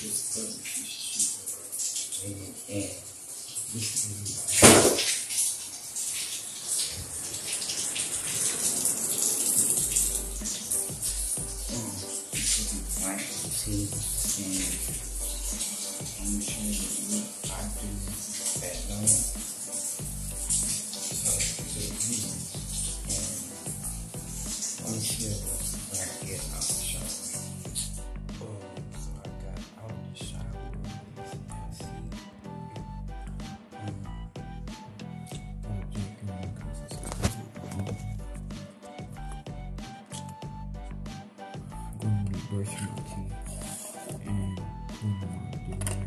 brush my teeth and clean my bag.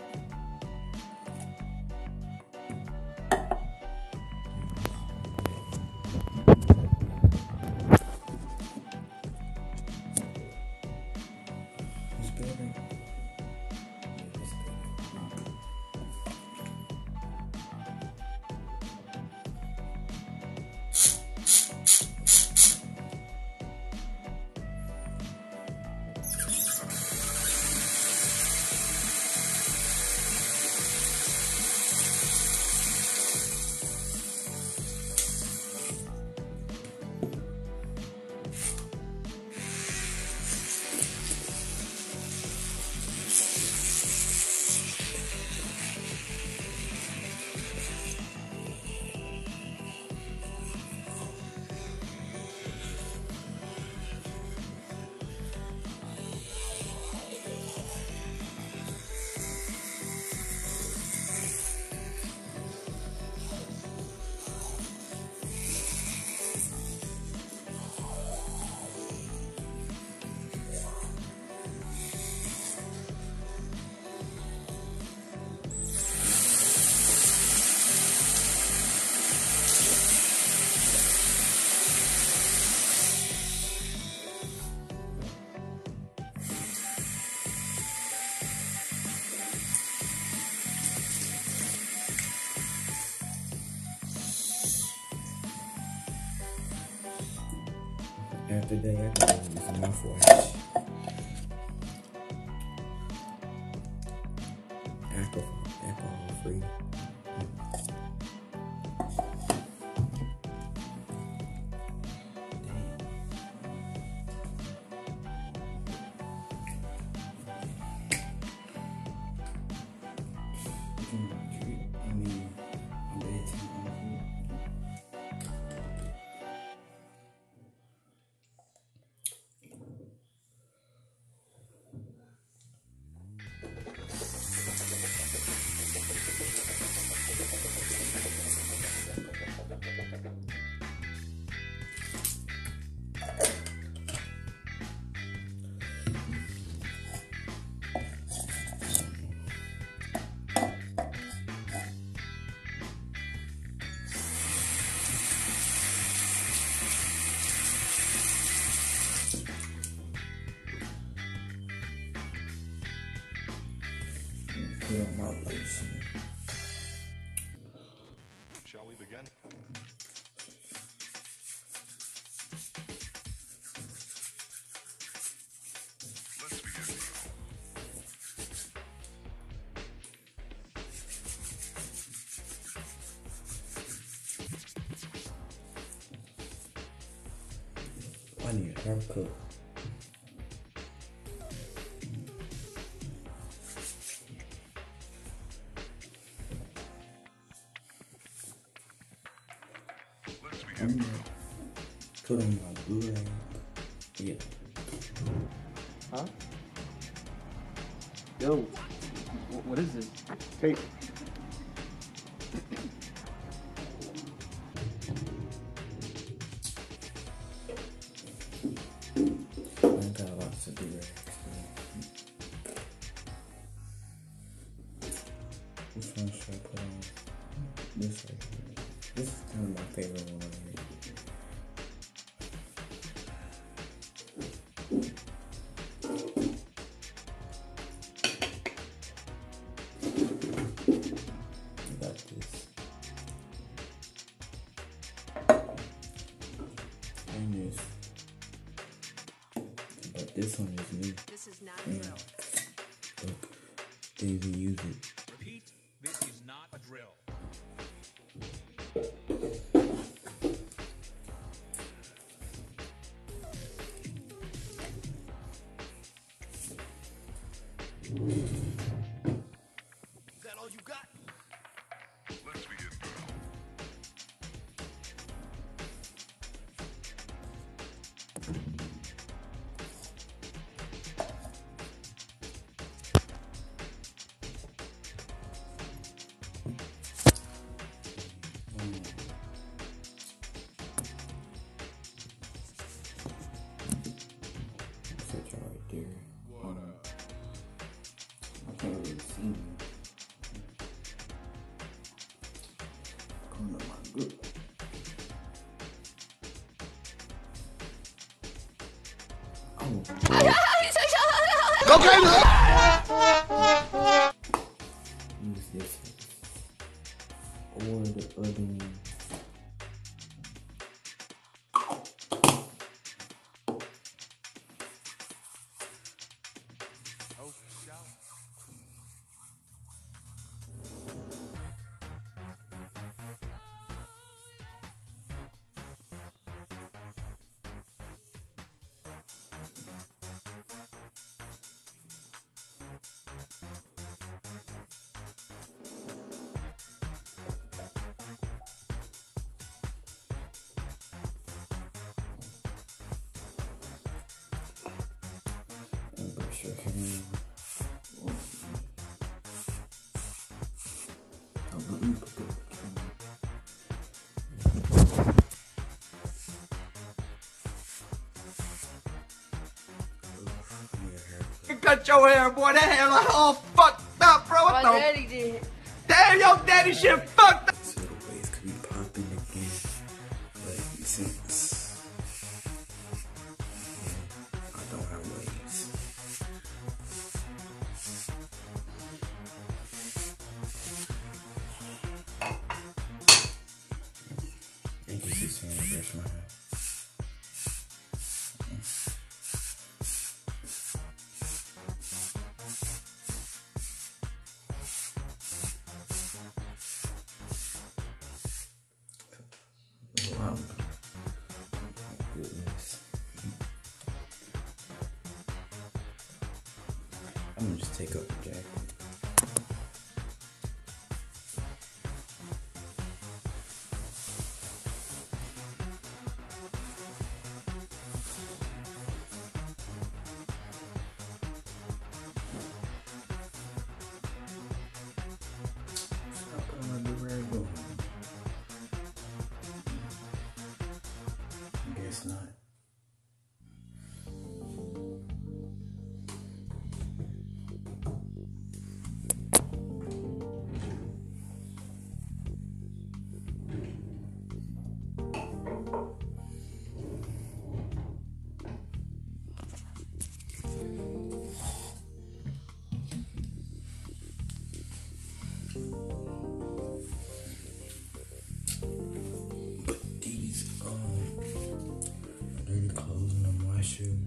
It's better. After that, I can use mouthwash. Alcohol free. Put on my lotion. Shall we begin? Let's begin. I need a haircut. Put on my blue rag. Yeah. Huh? Yo, what is this? Hey. I got lots of blue rags. Which one should I put on? This right here. This is kind of my favorite one right here. But this one is new. This is not a drill. but they even use it. Repeat, this is not a drill. Is that all you got? Let's begin, pal. Such a right there. I can't really see you. Going to my group. Use this or the other one. Oh, shall Brush your hair. Oh, let me put the Cut your hair, boy. That hair like all fucked up, bro. What My the? daddy did. Damn, your daddy shit fucked up. so the waves could be popping again. But since I don't have waves, I can just saying to brush my hair. Wow. Goodness. I'm gonna just take up the jacket. Stop putting my new rag on. I guess not. But these dirty clothes and I'm washing.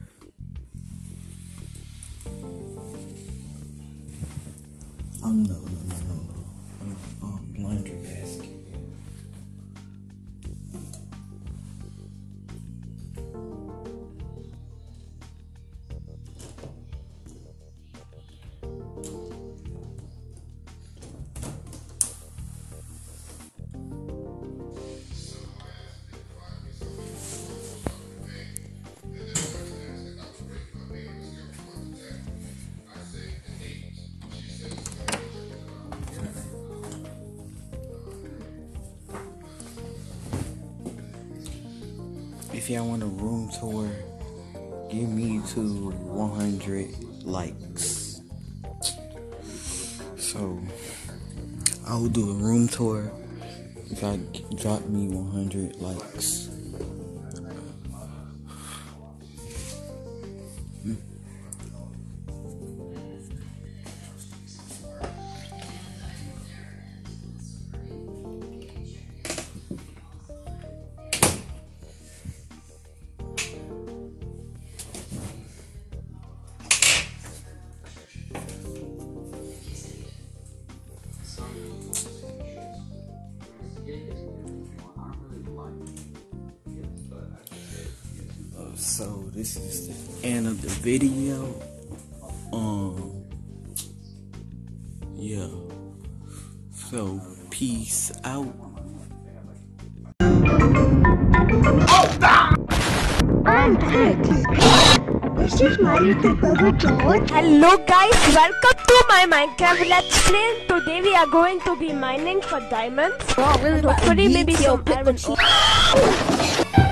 No. Laundry basket. If y'all want a room tour, give me to 100 likes. So I'll do a room tour if I drop me 100 likes. So this is the end of the video. Yeah. So peace out. Hello guys, welcome to my Minecraft Let's Play. Today we are going to be mining for diamonds. Hopefully maybe some iron ore.